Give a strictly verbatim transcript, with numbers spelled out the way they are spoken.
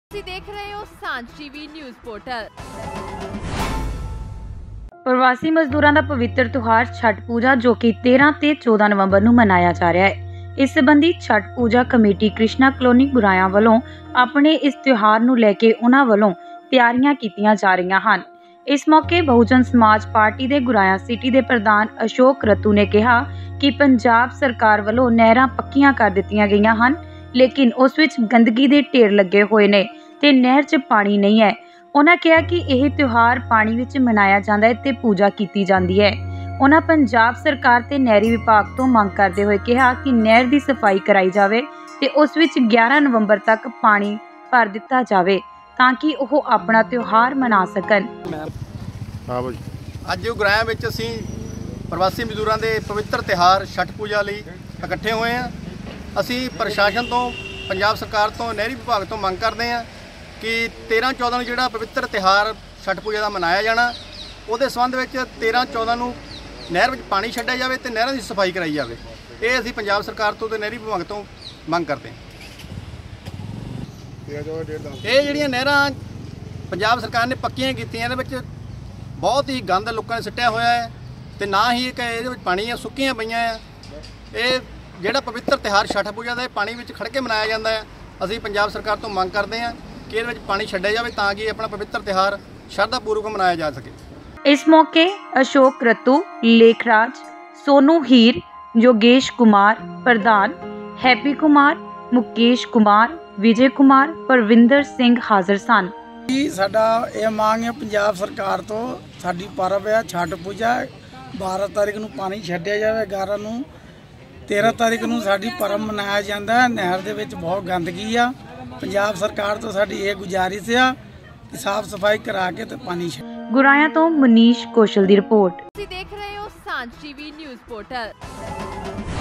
ਤੁਸੀਂ ਦੇਖ ਰਹੇ ਹੋ ਸਾਂਝ ਟੀਵੀ ਨਿਊਜ਼ ਪੋਰਟਲ। प्रवासी मजदूरों का पवित्र त्यौहार छठ पूजा जो कि तेरह ते चौदह नवंबर ਨੂੰ मनाया जा रहा है। इस संबंधी छठ पूजा कमेटी कृष्णा कॉलोनी गुराया वालों अपने इस त्यौहार ਨੂੰ ਲੈ ਕੇ ਉਹਨਾਂ ਵੱਲੋਂ ਤਿਆਰੀਆਂ ਕੀਤੀਆਂ ਜਾ ਰਹੀਆਂ ਹਨ। इस मौके बहुजन समाज पार्टी ਦੇ ਗੁਰਾਇਆ सिटी ਦੇ ਪ੍ਰਧਾਨ अशोक रतू ने कहा कि पंजाब सरकार ਵੱਲੋਂ ਨਹਿਰਾਂ ਪੱਕੀਆਂ ਕਰ ਦਿੱਤੀਆਂ ਗਈਆਂ ਹਨ, लेकिन उस विच गंदगी ਦੇ ਢੇਰ ਲੱਗੇ ਹੋਏ ਨੇ ਤੇ ਨਹਿਰ 'ਚ ਪਾਣੀ नहीं है। उन्होंने कहा कि यह त्यौहार पानी विच मनाया जाता है ते पूजा की जाती है। उन्होंने पंजाब सरकार ते नहरी विभाग तो मांग करते हुए कहा कि नहर की सफाई कराई जाए ते उस विच ग्यारह नवंबर तक पानी भर दिता जाए ताकि वह अपना त्यौहार मना सकन। अज गुराया विच असीं प्रवासी मजदूरों के पवित्र त्यौहार छठ पूजा लई इकट्ठे हुए हैं। असीं प्रशासन तो पंजाब सरकार तो नहरी विभाग तो मांग करते हैं कि तेरह चौदह ਨੂੰ ਜਿਹੜਾ ਪਵਿੱਤਰ ਤਿਉਹਾਰ ਛਠ ਪੂਜਾ ਦਾ ਮਨਾਇਆ ਜਾਣਾ, ਉਹਦੇ ਸੰਬੰਧ ਵਿੱਚ तेरह चौदह ਨੂੰ ਨਹਿਰ ਵਿੱਚ ਪਾਣੀ ਛੱਡਿਆ ਜਾਵੇ ਤੇ ਨਹਿਰਾਂ ਦੀ ਸਫਾਈ ਕਰਾਈ ਜਾਵੇ। ਇਹ ਅਸੀਂ ਪੰਜਾਬ ਸਰਕਾਰ ਤੋਂ ਤੇ ਨਹਿਰੀ ਵਿਭਾਗ ਤੋਂ ਮੰਗ ਕਰਦੇ ਹਾਂ। ਇਹ ਜਿਹੜੀਆਂ ਨਹਿਰਾਂ ਪੰਜਾਬ ਸਰਕਾਰ ਨੇ ਪੱਕੀਆਂ ਕੀਤੀਆਂ, ਇਹਦੇ ਵਿੱਚ ਬਹੁਤ ਹੀ ਗੰਦ ਲੋਕਾਂ ਨੇ ਸਿੱਟਿਆ ਹੋਇਆ ਹੈ ਤੇ ਨਾ ਹੀ ਇੱਕ ਇਹਦੇ ਵਿੱਚ ਪਾਣੀ ਆ, ਸੁੱਕੀਆਂ ਪਈਆਂ ਆ। ਇਹ ਜਿਹੜਾ ਪਵਿੱਤਰ ਤਿਉਹਾਰ ਛਠ ਪੂਜਾ ਦਾ ਇਹ ਪਾਣੀ ਵਿੱਚ ਖੜ ਕੇ ਮਨਾਇਆ ਜਾਂਦਾ ਹੈ। ਅਸੀਂ ਪੰਜਾਬ ਸਰਕਾਰ ਤੋਂ ਮੰਗ ਕਰਦੇ ਹਾਂ कि ये पानी छड्या जाए ताकि अपना पवित्र त्यौहार श्रद्धापूर्वक मनाया जा सके। इस मौके अशोक रतू, लेखराज, सोनू हीर, योगेश कुमार प्रधान, हैप्पी कुमार, मुकेश कुमार, विजय कुमार, परविंदर सिंह हाजिर सन। साडा ये मांग है पंजाब सरकार तो, साडी पर्व है छठ पूजा, बारह तारीख नूं पानी छड्या जाए, ग्यारह नूं तेरह तारीख नूं साडी पर्व मनाया जाता है। नहर दे विच बहुत गंदगी आ। पंजाब सरकार तो साडी ये गुजारिश है कि साफ सफाई करा के ते पानी छड्डे। गुराया तो मनीष कौशल की रिपोर्ट। ਤੁਸੀਂ ਦੇਖ ਰਹੇ ਹੋ ਸਾਂਝ ਟੀਵੀ ਨਿਊਜ਼ ਪੋਰਟਲ।